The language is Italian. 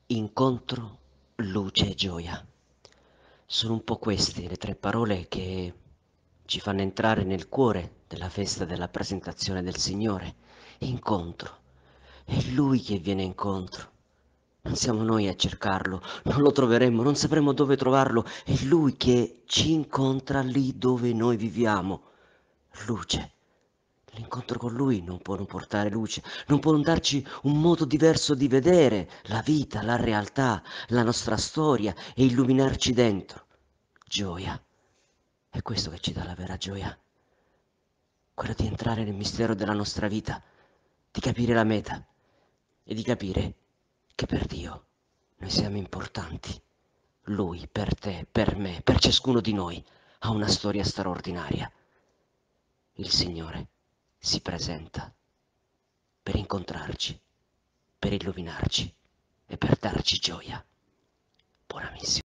Incontro, luce e gioia. Sono un po' queste le tre parole che ci fanno entrare nel cuore della festa della presentazione del Signore. Incontro. È Lui che viene incontro. Non siamo noi a cercarlo, non lo troveremo, non sapremo dove trovarlo. È Lui che ci incontra lì dove noi viviamo. Luce. L'incontro con Lui non può non portare luce, non può non darci un modo diverso di vedere la vita, la realtà, la nostra storia e illuminarci dentro. Gioia. È questo che ci dà la vera gioia. Quella di entrare nel mistero della nostra vita, di capire la meta e di capire che per Dio noi siamo importanti. Lui, per te, per me, per ciascuno di noi, ha una storia straordinaria. Il Signore si presenta per incontrarci, per illuminarci e per darci gioia. Buona missione.